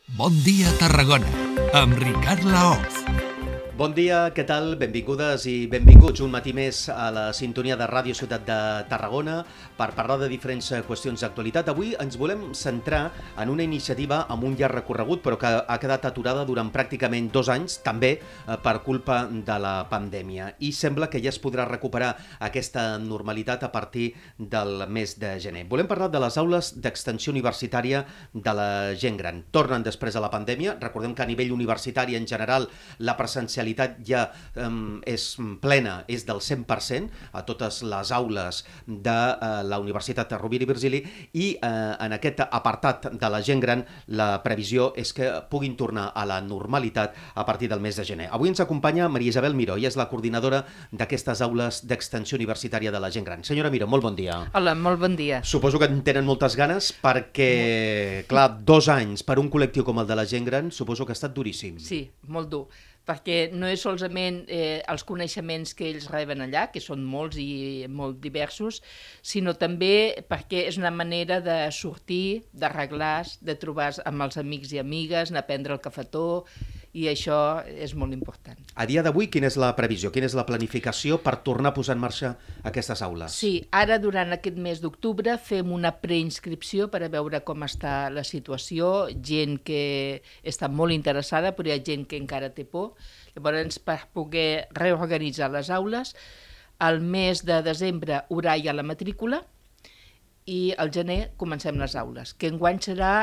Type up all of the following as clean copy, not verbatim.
Bon dia, Tarragona, amb Ricard Laoz. Bon dia, què tal? Benvingudes i benvinguts un matí més a la sintonia de Ràdio Ciutat de Tarragona per parlar de diferents qüestions d'actualitat. Avui ens volem centrar en una iniciativa amb un llarg recorregut però que ha quedat aturada durant pràcticament 2 anys, també per culpa de la pandèmia. I sembla que ja es podrà recuperar aquesta normalitat a partir del mes de gener. Volem parlar de les aules d'extensió universitària de la gent gran. Tornen després de la pandèmia. Recordem que a nivell universitari en general la presencialitat ja és plena, és del 100% a totes les aules de la Universitat Rovira i Virgili, i en aquest apartat de la gent gran la previsió és que puguin tornar a la normalitat a partir del mes de gener. Avui ens acompanya Maria Isabel Miró, ella és la coordinadora d'aquestes aules d'extensió universitària de la gent gran. Senyora Miró, molt bon dia. Hola, molt bon dia. Suposo que en tenen moltes ganes perquè, clar, 2 anys per un col·lectiu com el de la gent gran suposo que ha estat duríssim. Sí, molt dur, perquè no és solament els coneixements que ells reben allà, que són molts i molt diversos, sinó també perquè és una manera de sortir, d'arreglar, de trobar amb els amics i amigues, anar a prendre el cafetó, i això és molt important. A dia d'avui, quina és la previsió, quina és la planificació per tornar a posar en marxa aquestes aules? Sí, ara durant aquest mes d'octubre fem una preinscripció per a veure com està la situació, gent que està molt interessada, però hi ha gent que encara té por. Llavors, per poder reorganitzar les aules, al mes de desembre haurà ja la matrícula i al gener comencem les aules, que enguany serà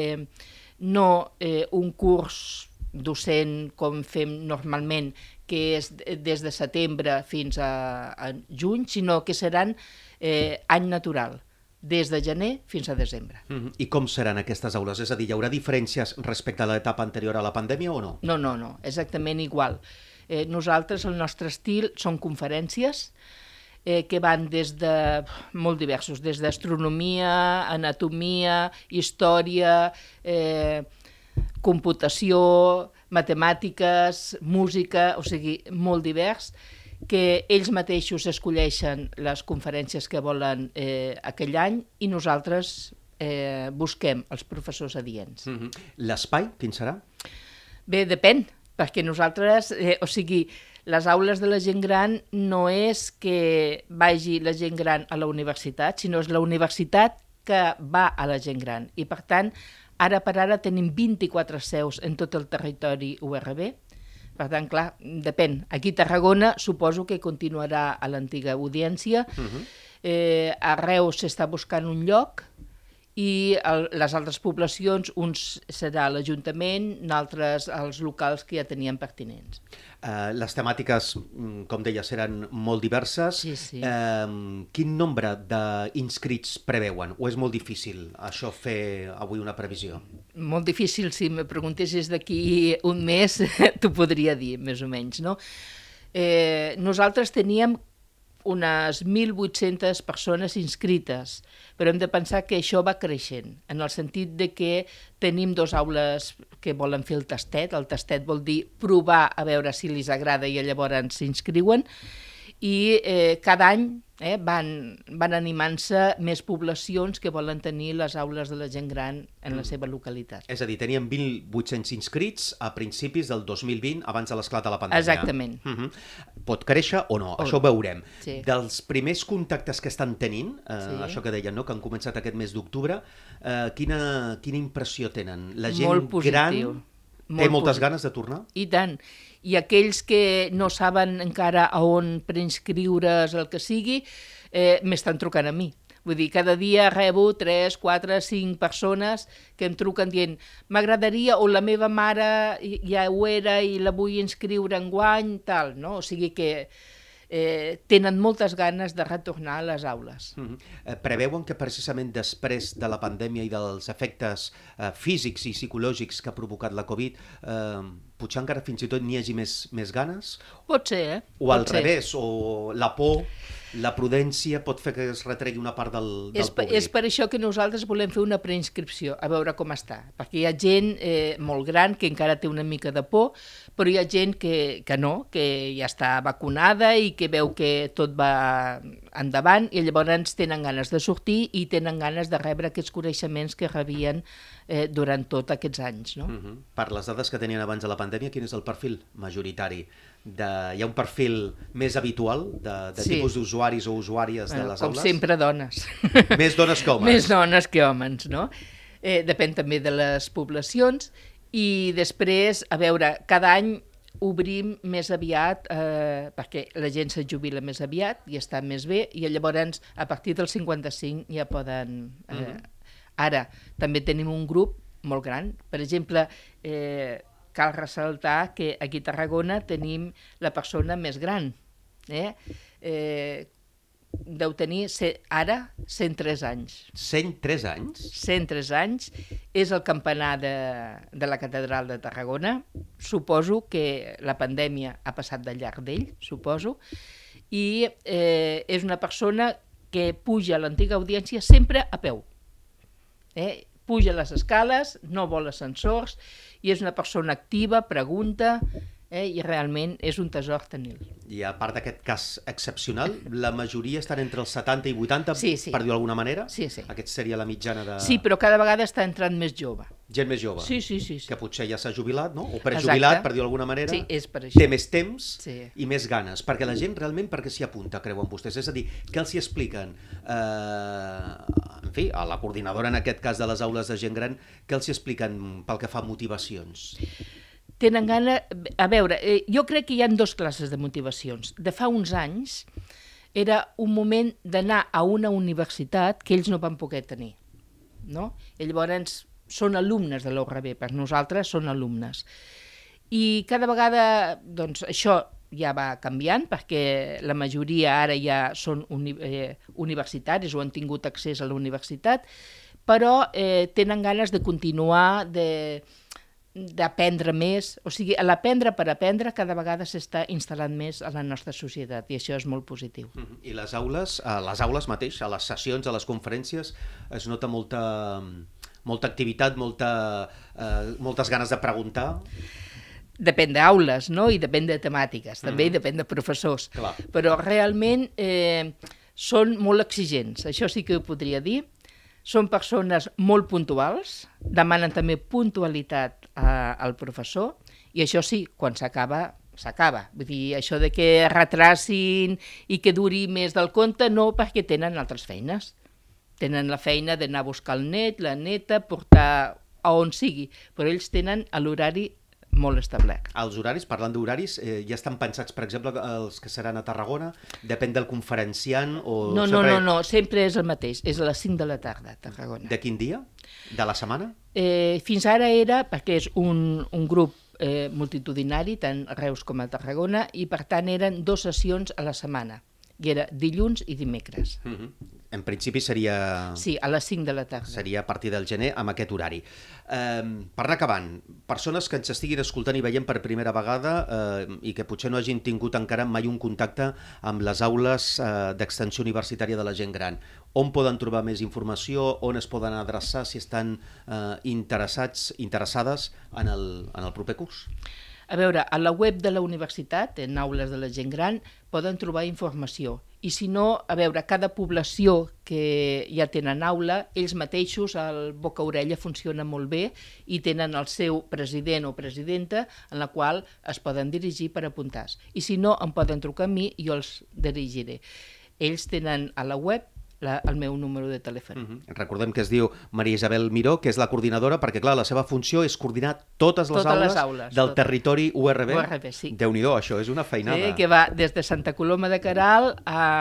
no un curs docent com fem normalment, que és des de setembre fins a juny, sinó que seran any natural, des de gener fins a desembre. I com seran aquestes aules? És a dir, hi haurà diferències respecte a l'etapa anterior a la pandèmia o no? No, exactament igual. Nosaltres, el nostre estil són conferències que van des de molt diversos, des d'astronomia, anatomia, història, computació, matemàtiques, música, o sigui, molt divers, que ells mateixos escolleixen les conferències que volen aquell any i nosaltres busquem els professors adients. L'espai, quin serà? Bé, depèn, perquè nosaltres, o sigui, les aules de la gent gran no és que vagi la gent gran a la universitat, sinó és la universitat que va a la gent gran. I per tant, ara per ara tenim 24 seus en tot el territori URB. Per tant, clar, depèn. Aquí a Tarragona suposo que continuarà a l'antiga audiència. A Reus s'està buscant un lloc i les altres poblacions, uns serà l'Ajuntament, d'altres els locals que ja tenien pertinents. Les temàtiques, com deia, seran molt diverses. Sí. Quin nombre d'inscrits preveuen? O és molt difícil això fer avui una previsió? Molt difícil, si me preguntessis d'aquí un mes, t'ho podria dir, més o menys, no? Nosaltres teníem unes 1.800 persones inscrites, però hem de pensar que això va creixent, en el sentit de que tenim 2 aules que volen fer el tastet vol dir provar a veure si els agrada i llavors s'inscriuen, i cada any van animant-se més poblacions que volen tenir les aules de la gent gran en la seva localitat. És a dir, teníem 1.800 inscrits a principis del 2020, abans de l'esclat de la pandèmia. Exactament. Pot créixer o no, això ho veurem. Sí. Dels primers contactes que estan tenint, això que deien, no? Que han començat aquest mes d'octubre, quina impressió tenen? La gent gran té moltes ganes de tornar? I tant. I aquells que no saben encara a on preinscriure's el que sigui, m'estan trucant a mi. Vull dir, cada dia rebo 3, 4, 5 persones que em truquen dient m'agradaria, o la meva mare ja ho era i la vull inscriure enguany, tal, no? O sigui que tenen moltes ganes de retornar a les aules. Preveuen que precisament després de la pandèmia i dels efectes físics i psicològics que ha provocat la Covid, potser encara fins i tot n'hi hagi més ganes? Pot ser, O al revés, o la por, la prudència pot fer que es retregui una part del públic. És per això que nosaltres volem fer una preinscripció, a veure com està, perquè hi ha gent molt gran que encara té una mica de por, però hi ha gent que no, que ja està vacunada i que veu que tot va endavant, i llavors tenen ganes de sortir i tenen ganes de rebre aquests coneixements que rebien durant tots aquests anys. No? Per les dades que tenien abans de la pandèmia, quin és el perfil majoritari? Hi ha un perfil més habitual de tipus d'usuaris o usuàries de les aules? Com sempre, dones. Més dones que homes? Més dones que homes, no? Depèn també de les poblacions, i després, a veure, cada any obrim més aviat, perquè la gent se jubila més aviat i està més bé, i llavors a partir del 55 ja poden... Ara, també tenim un grup molt gran. Per exemple, cal ressaltar que aquí a Tarragona tenim la persona més gran. Deu tenir ara 103 anys. 103 anys? 103 anys. És el campanar de la catedral de Tarragona. Suposo que la pandèmia ha passat de llarg d'ell, suposo. I és una persona que puja a l'antiga audiència sempre a peu. Puja les escales, no vol ascensors, i és una persona activa, pregunta... i realment és un tresor tenir. I a part d'aquest cas excepcional, la majoria estan entre els 70 i 80, per dir-ho d'alguna manera? Sí. Aquest seria la mitjana de... Sí, però cada vegada està entrant més jove. Gent més jove? Sí. Que potser ja s'ha jubilat, no? O prejubilat, per dir-ho d'alguna manera. Sí, és per això. Té més temps i més ganes. Perquè la gent realment per què s'hi apunta, creuen vostès? És a dir, què els hi expliquen? En fi, a la coordinadora, en aquest cas de les aules de gent gran, què els hi expliquen pel que fa a motivacions? Tenen gana... A veure, jo crec que hi ha dues classes de motivacions. De fa uns anys era un moment d'anar a una universitat que ells no van poder tenir, no? I llavors són alumnes de l'URB, per nosaltres són alumnes. I cada vegada, doncs, això ja va canviant, perquè la majoria ara ja són universitaris o han tingut accés a la universitat, però tenen ganes de continuar, d'aprendre més, o sigui, l'aprendre per aprendre cada vegada s'està instal·lant més a la nostra societat, i això és molt positiu. I les aules mateix, a les sessions, a les conferències, es nota molta activitat, moltes ganes de preguntar? Depèn d'aules, no? I depèn de temàtiques, també depèn de professors. Clar. Però realment són molt exigents, això sí que ho podria dir. Són persones molt puntuals, demanen també puntualitat al professor, i això sí, quan s'acaba, s'acaba. Vull dir, això de que retrasin i que duri més del compte, no, perquè tenen altres feines. Tenen la feina d'anar a buscar el net, la neta, portar a on sigui, però ells tenen l'horari molt establert. Els horaris, parlant d'horaris, ja estan pensats, per exemple, els que seran a Tarragona? Depèn del conferenciant? No, sempre és el mateix, és a les 5 de la tarda a Tarragona. De quin dia? De la setmana? Fins ara era, perquè és un grup multitudinari, tant a Reus com a Tarragona, i per tant eren 2 sessions a la setmana, i era dilluns i dimecres. En principi seria... Sí, a les 5 de la tarda. Seria a partir del gener amb aquest horari. Per anar acabant, persones que ens estiguin escoltant i veient per primera vegada i que potser no hagin tingut encara mai un contacte amb les aules d'extensió universitària de la gent gran, on poden trobar més informació, on es poden adreçar si estan interessades en el proper curs? A veure, a la web de la universitat, en aules de la gent gran, poden trobar informació. I si no, a veure, cada població que ja tenen aula, ells mateixos, el boca-orella funciona molt bé i tenen el seu president o presidenta en la qual es poden dirigir per apuntar-se. I si no, em poden trucar a mi i jo els dirigiré. Ells tenen a la web el meu número de telèfon. Recordem que es diu Maria Isabel Miró, que és la coordinadora, perquè clar, la seva funció és coordinar totes les aules del territori URB. Sí. Déu-n'hi-do, això és una feinada. Que va des de Santa Coloma de Queralt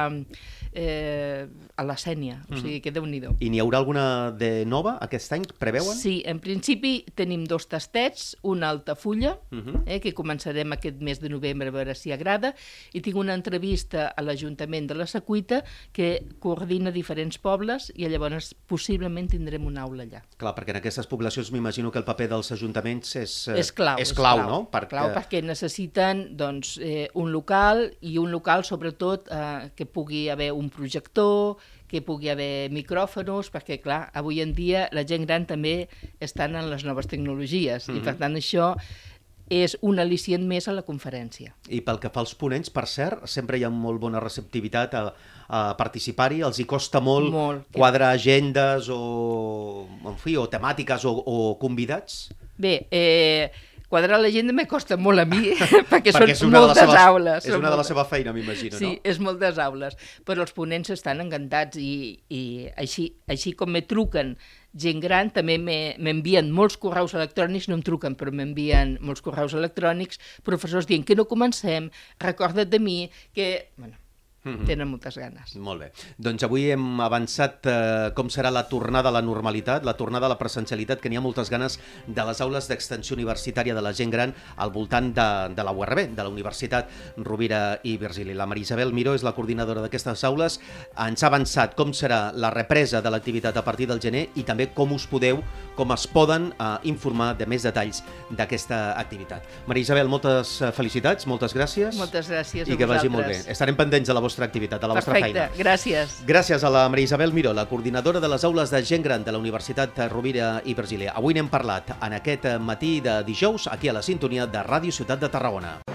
a la Sénia, o sigui que Déu-n'hi-do. I n'hi haurà alguna de nova aquest any, preveuen? Sí, en principi tenim 2 tastets, una a Altafulla, que començarem aquest mes de novembre a veure si agrada, i tinc una entrevista a l'Ajuntament de la Secuita que coordina diferents pobles i llavors possiblement tindrem una aula allà. Clar, perquè en aquestes poblacions m'imagino que el paper dels ajuntaments és clau, no? Clau, perquè necessiten un local, i un local sobretot que pugui haver un projector, que pugui haver micròfons, perquè clar, avui en dia la gent gran també estan en les noves tecnologies, i per tant això és un al·licient més a la conferència. I pel que fa als ponents, per cert, sempre hi ha molt bona receptivitat a participar-hi, els hi costa molt quadrar agendes o temàtiques o convidats? Bé, quadrar l'agenda me costa molt a mi, perquè són moltes aules. És una de la seva feina, m'imagino, no? Sí, és moltes aules, però els ponents estan encantats i així com me truquen gent gran, també m'envien molts correus electrònics, no em truquen, però m'envien molts correus electrònics, professors dient que no comencem, recorda't de mi, que... Bueno, tenen moltes ganes. Molt bé. Doncs avui hem avançat com serà la tornada a la normalitat, la tornada a la presencialitat, que n'hi ha moltes ganes de les aules d'extensió universitària de la gent gran al voltant de la URB, de la Universitat Rovira i Virgili. La Maria Isabel Miró és la coordinadora d'aquestes aules. Ens ha avançat com serà la represa de l'activitat a partir del gener i també com es poden informar de més detalls d'aquesta activitat. Maria Isabel, moltes felicitats, moltes gràcies. Moltes gràcies a vosaltres. I que vagi molt bé. Estarem pendents de la vostra activitat, de la vostra feina. Perfecte, gràcies. Gràcies a la Maria Isabel Miró, la coordinadora de les aules de gent gran de la Universitat Rovira i Virgili. Avui n'hem parlat en aquest matí de dijous aquí a la sintonia de Ràdio Ciutat de Tarragona.